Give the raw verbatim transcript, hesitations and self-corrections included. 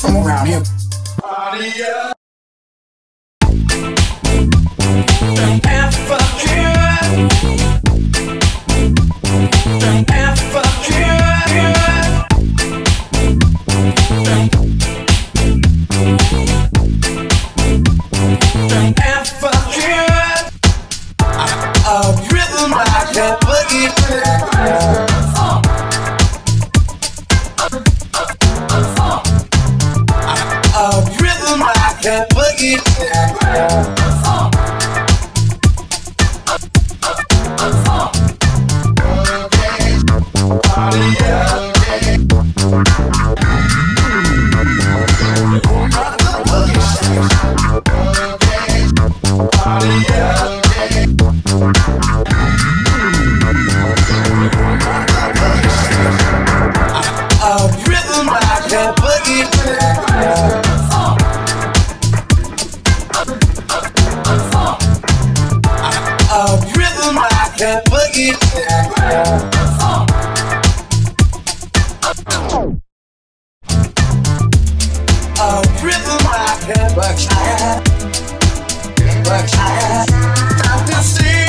from around here. Party up. Don't ever care. Don't ever care. Don't, don't ever care. A rhythm like that boogie. A rhythm like that boogie. A rhythm like that, Berkshire, Berkshire, Doctor C.